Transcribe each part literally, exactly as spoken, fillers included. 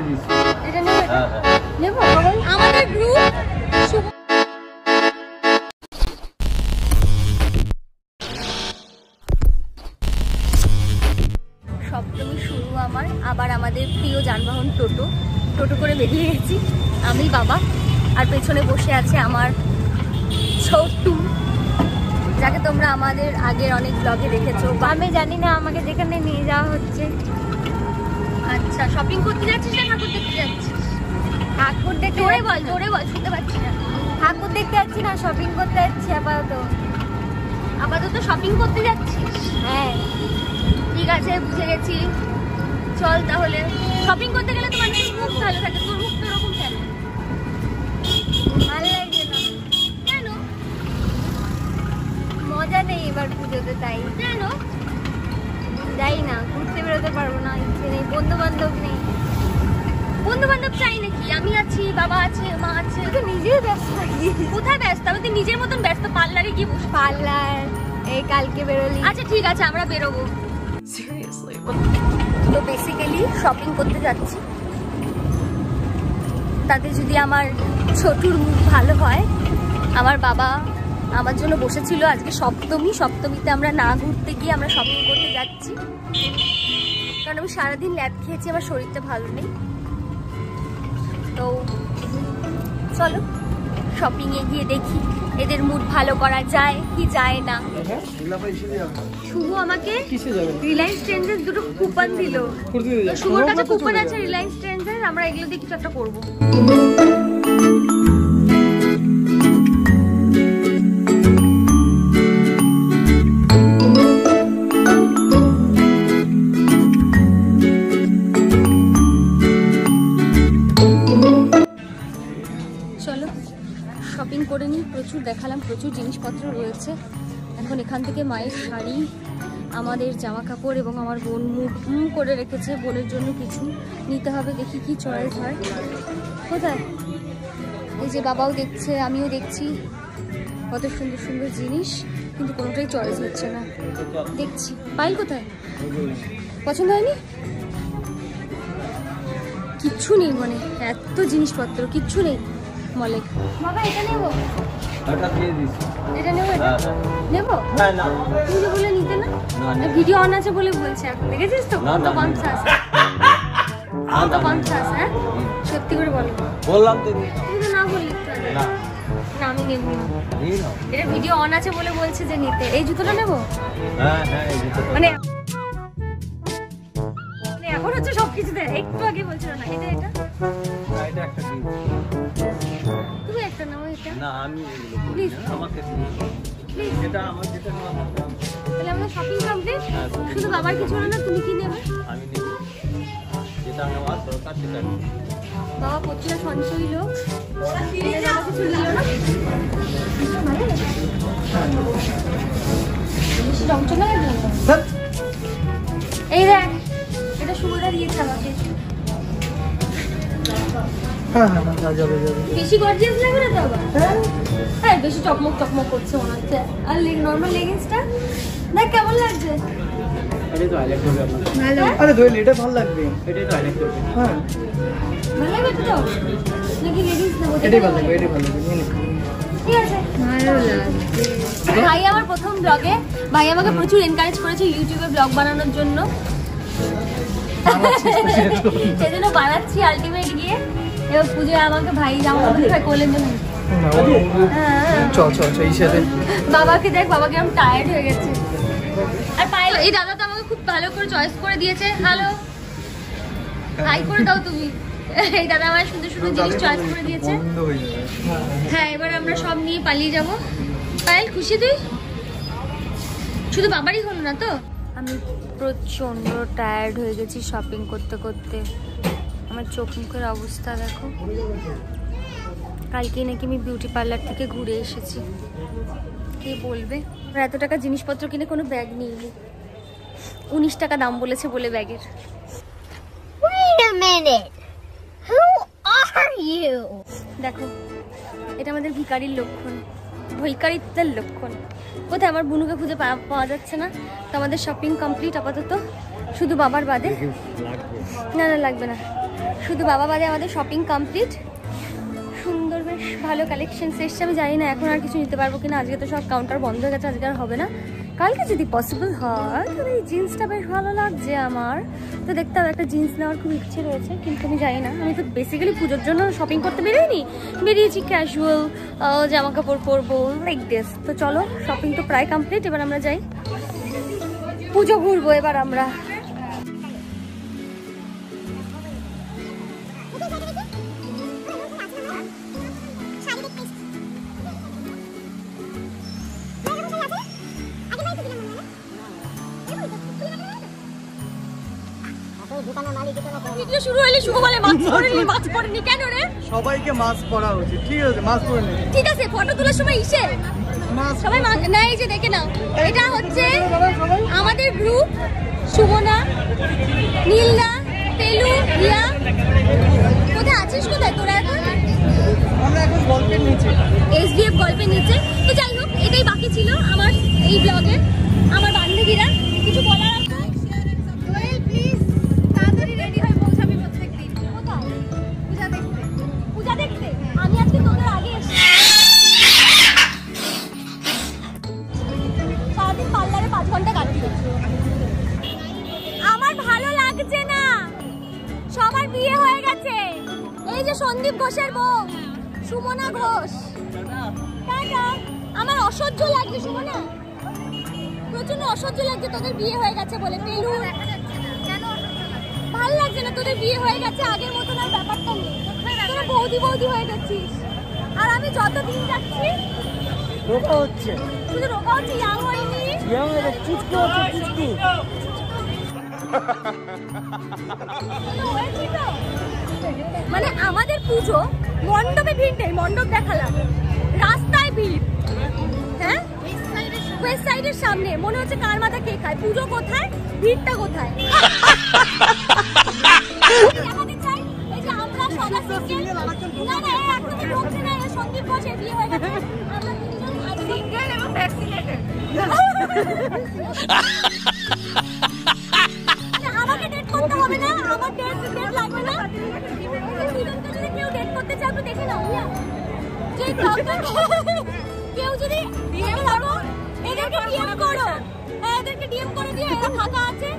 এটা নেব, এটা নেব। আমাদের গ্রুপ সপ্তমী শুরু আমার। আবার আমাদের প্রিয় যানবাহন টোটো টোটো করে বেরিয়ে গেছি আমি, বাবা, আর পেছনে বসে আছে আমার ছোট্টু, যাকে তোমরা আমাদের আগের অনেক ব্লগে দেখেছো। আমি জানি না আমাকে যেখানে নিয়ে যাওয়া হচ্ছে। আচ্ছা, শপিং করতে যাচ্ছিস না ঠাকুর দেখতে যাচ্ছিস? ঠাকুর দেখতে জোরে বল, জোরে বল, শুনতে পাচ্ছি না। ঠাকুর দেখতে যাচ্ছি না, শপিং করতে যাচ্ছি আপাতত। আপাতত শপিং করতে যাচ্ছিস? হ্যাঁ। ঠিক আছে, বুঝে গেছি। চল তাহলে। শপিং করতে গেলে তোমার মুখ ভালো থাকে, তোর মুখ তো এরকম কেন? ভালো লাগে না কেন? মজা নেই এবার পুজোতে, তাই। কেন? যাই না, ঘুরতে বেরোতে পারবো না, ইচ্ছে নেই, বন্ধু বান্ধব নেই। বন্ধু বান্ধব চাই নাকি? আমি আছি, বাবা আছে, মা আছে। তুই নিজেই ব্যস্ত থাকিস। কোথায় ব্যস্ত? আমি তো নিজের মতন ব্যস্ত। পার্লারে গিয়ে বসে। পার্লার এই কালকে বেরোলি? আচ্ছা ঠিক আছে, আমরা বেরোবো। সিরিয়াসলি। তো বেসিক্যালি শপিং করতে যাচ্ছি, তাতে যদি আমার ছোটুর মুখ ভালো হয়। আমার বাবা আমার জন্য বসেছিল আজকে সপ্তমী, সপ্তমীতে আমরা না ঘুরতে গিয়ে আমরা শপিং করতে যাচ্ছি, কারণ আমি সারাদিন ল্যাদ খেয়েছি, আমার শরীরটা ভালো নেই। তো চলো শপিংয়ে গিয়ে দেখি এদের মুড ভালো করা যায় কি যায় না। শুভ আমাকে রিলায়েন্স ট্রেন্ডসের দুটো কুপন দিল। শুভর কাছে কুপন আছে রিলায়েন্স ট্রেন্ডসের, আমরা এগুলো দিয়ে কিছু একটা করবো। শপিং করে নিই, প্রচুর দেখালাম, প্রচুর জিনিসপত্র রয়েছে। এখন এখান থেকে মায়ের শাড়ি, আমাদের জামা কাপড় এবং আমার বোন মুখ করে রেখেছে, বোনের জন্য কিছু নিতে হবে। দেখি কি চয়েস হয়। কোথায়? এই যে বাবাও দেখছে, আমিও দেখছি, কত সুন্দর সুন্দর জিনিস, কিন্তু কোনোটাই চয়েস হচ্ছে না। দেখছি পাইল কোথায়? পছন্দ হয়নি? কিচ্ছু নেই, মানে এত জিনিসপত্র কিচ্ছু নেই মলে। বাবা এটা নেব, এটা দিয়ে দিস, এটা নেব, এটা নেব। হ্যাঁ না, তুমি যে বলে নিতে না, ভিডিও অন আছে বলে বলছে। এখন দেখেছিস তো কত কনসাস, কত কনসাস। হ্যাঁ সত্যি করে বলো। বললাম তো, তুমি তো না বললি না। না আমি নেব না, এটা ভিডিও অন আছে বলে বলছে যে নিতে। এই জুতোটা নেব। হ্যাঁ হ্যাঁ এই জুতোটা, মানে এখন হচ্ছে সবকিছুতে। একটু আগে বলছিল না এটা, এটা এটা একটা দিন। তুমি একটা নাও, এটা না আমি প্লিজ আমাকে প্লিজ, এটা আমার যেটা নাও। তাহলে আমরা শপিং কমপ্লিট। শুধু বাবার কিছু হলো না, তুমি কি নেবে? আমি নেব যেটা আমার দরকার সেটা। বাবা প্রচুর সঞ্চয়ী লোক, ওরা সিরিজে আমার কিছু নিল না। বেশি চমচমে লাগবে স্যার। এই দেখ, এটা শুভদা দিয়েছে আমাকে। হ্যাঁ হ্যাঁ হ্যাঁ যাবে যাবে। বেশি গর্জিয়াস লাগবে না তো আবার? হ্যাঁ হ্যাঁ বেশি চকমক চকমক করছে মনে হচ্ছে। আর নরমাল লেগিংসটা দেখ কেমন লাগছে। এটা তো হাইলাইট করবে আপনার। ভালো। আরে দোয়েল এটা ভালো লাগবে, এটা তো হাইলাইট করবে। হ্যাঁ ভালো লাগবে তো নাকি লেগিংস নেব? এটাই ভালো লাগবে, এটাই ভালো লাগবে। ঠিক আছে, ভালো লাগবে। ভাই আমার প্রথম ব্লগে, ভাই আমাকে প্রচুর এনকারেজ করেছে ইউটিউবে ব্লগ বানানোর জন্য, সেজন্য বানাচ্ছি আলটিমেট গিয়ে। এবার পুজোয় আমাকে ভাই জামা কাপড় করলেন জন্য বাবাকে দেখ, বাবাকে আমি টায়ার্ড হয়ে গেছে। আর পায়েল এই দাদা তো আমাকে খুব ভালো করে চয়েস করে দিয়েছে। হ্যালো হাই করে দাও তুমি। এই দাদা আমার সুন্দর সুন্দর জিনিস চয়েস করে দিয়েছে। হ্যাঁ এবার আমরা সব নিয়ে পালিয়ে যাবো। পায়েল খুশি তুই? শুধু বাবারই হলো না তো। আমি প্রচণ্ড টায়ার্ড হয়ে গেছি শপিং করতে করতে। আমার চোখ মুখের অবস্থা দেখো। কালকে নাকি আমি বিউটি পার্লার থেকে ঘুরে এসেছি, কে বলবে। এত টাকা জিনিসপত্র কিনে কোনো ব্যাগ নিইনি, উনিশ টাকা দাম বলেছে বলে ব্যাগের। দেখো এটা আমাদের ভিখারির লক্ষণ, ভিখারিত্বের লক্ষণ। কোথায় আমার বুনুকে খুঁজে পাওয়া যাচ্ছে না। তো আমাদের শপিং কমপ্লিট আপাতত, শুধু বাবার বাদে। না না লাগবে না, শুধু বাবা বাদে আমাদের শপিং কমপ্লিট। সুন্দর বেশ ভালো কালেকশন এসছে। আমি জানি না এখন আর কিছু নিতে পারবো কিনা, আজকে তো সব কাউন্টার বন্ধ হয়ে গেছে, আজকে আর হবে না। কালকে যদি পসিবল হয় তবে এই জিন্সটা বেশ ভালো লাগছে আমার, তো দেখতে হবে। একটা জিন্স নেওয়ার খুব ইচ্ছে রয়েছে, কিন্তু আমি জানি না। আমি তো বেসিক্যালি পুজোর জন্য শপিং করতে বেরোইনি, বেরিয়েছি ক্যাজুয়াল জামা কাপড় পরবো লাইক দিস। তো চলো, শপিং তো প্রায় কমপ্লিট, এবার আমরা যাই পুজো ঘুরবো এবার আমরা। শুরু হলে শুভ বলে মাছ পড়েনি, মাছ পড়েনি কেন রে? সবাইকে মাছ পরা উচিত, ঠিক আছে? মাছ পরে নে, ঠিক আছে। ফটো তোলার সময় ইসে সবাই মাছ না, এই যে দেখে নাও, এটা হচ্ছে আমাদের গ্রুপ। সুমনা, নীলদা, পেলু, রিয়া। কোথায় আছিস? কোথায় তোরা এখন? আমরা এখন গল্পের নিচে, এসডিএফ গল্পের নিচে। তো যাই হোক, এটাই বাকি ছিল আমার এই ব্লগে। আমার বান্ধবীরা কিছু বলার আছে? আমার ভালো লাগছে না, সবার বিয়ে হয়ে গেছে। এই যে সন্দীপ ঘোষের বউ সুমনা ঘোষ, আমার অসহ্য লাগছে সুমনা, প্রচন্ড অসহ্য লাগছে তোদের বিয়ে হয়ে গেছে বলে। পেলু, ভালো লাগছে না তোদের বিয়ে হয়ে গেছে, আগের মতন আর ব্যাপারটা নেই। তোরা বৌদি বৌদি হয়ে গেছিস, আর আমি যত দিন যাচ্ছি রোগা হচ্ছে, শুধু রোগা হচ্ছে, ইয়াং হয়নি। ইয়াং হচ্ছে, চুচকু হচ্ছে, চুচকু। মানে আমাদের পুজো মণ্ডপে ভিড় নেই, মণ্ডপ দেখালাম, রাস্তায় ভিড়। হ্যাঁ, ওয়েস্ট সাইডের সামনে মনে হচ্ছে কার মাথা কে খায়। পুজো কোথায়, ভিড়টা কোথায়? দেখাতে চাই এই যে আমরা সদা সিঙ্গেল, না না একদমই ঢুকছে না। সন্দীপ ঘোষের বিয়ে হয়ে গেছে, আমরা তিনজন সিঙ্গেল এবং ভ্যাকসিনেটেড। আমাকে ডেট করতে হবে না, আমার ডেট ডেট লাগবে না। দুজনকে যদি কেউ ডেট করতে চায় আপনি দেখে নাও। যে কেউ যদি বিয়ে করো, এদেরকে ডিএম করো, এদেরকে ডিএম করে দিও, এরা ফাঁকা আছে।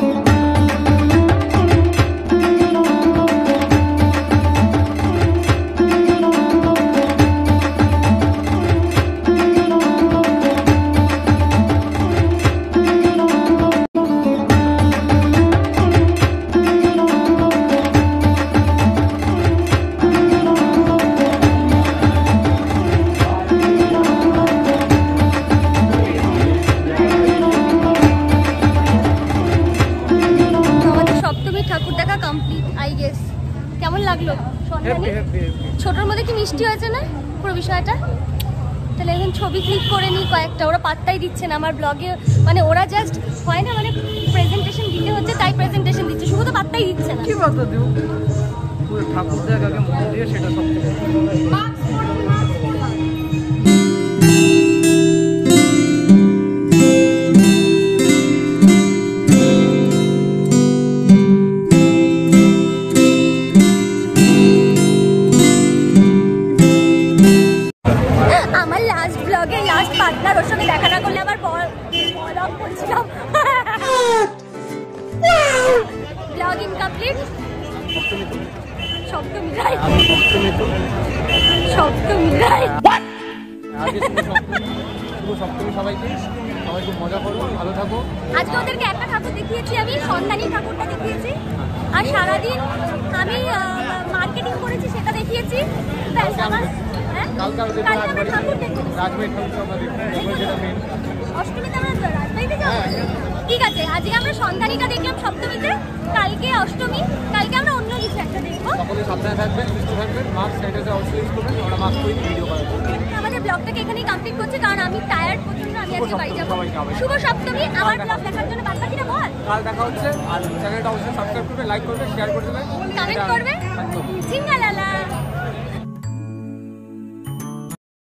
কেমন লাগলো? ছোটর মধ্যে কি মিষ্টি হয়েছে না পুরো বিষয়টা? তাহলে এখন ছবি ক্লিক করে নিই কয়েকটা, ওরা পাত্তাই দিচ্ছে না আমার ব্লগে। মানে ওরা জাস্ট হয় না, মানে প্রেজেন্টেশন দিতে হচ্ছে তাই প্রেজেন্টেশন দিচ্ছে, শুধু তো পাত্তাই দিচ্ছে না। কি পাত্তা দেব? পুরো ঠাকুর দেখাকে মন দিয়ে, সেটা সব থেকে পার্টনার, ওর সঙ্গে দেখা না করলে আবার ব্লগ করছিলাম। Blog incomplete. সপ্তমী রাই, সপ্তমী রাই। সপ্তমী সবাইকে, সবাই খুব মজা করো, ভালো থাকো। আজকে ওদেরকে একটা ঠাকুর দেখিয়েছি আমি, সন্ধানী ঠাকুরটা দেখিয়েছি, আর সারাদিন আমি মার্কেটিং করেছি সেটা দেখিয়েছি। অষ্টমীতে আমরা রাজবাড়িতে যাবো, ঠিক আছে। আজকে আমরা সন্ধানীটা দেখলাম সপ্তমীতে, কালকে অষ্টমী, কালকে আমরা অন্য কিছু একটা দেখবো। সাবধানে থাকবেন, সুস্থ থাকবেন, মাস্ক স্যানিটাইজার অবশ্যই ইউজ করবেন। আমরা মাস্ক পরে ভিডিও বানাবো। আমাদের ব্লগটাকে এখানেই কমপ্লিট করছি, কারণ আমি টায়ার্ড প্রচন্ড, আমি আজকে বাড়ি যাবো। শুভ সপ্তমী। আমার ব্লগ দেখার জন্য বাদবাকিটা বল। কাল দেখা হচ্ছে, আর চ্যানেলটা অবশ্যই সাবস্ক্রাইব করবে, লাইক করবে, শেয়ার করে দেবে, কমেন্ট করবে। জিঙ্গালালা।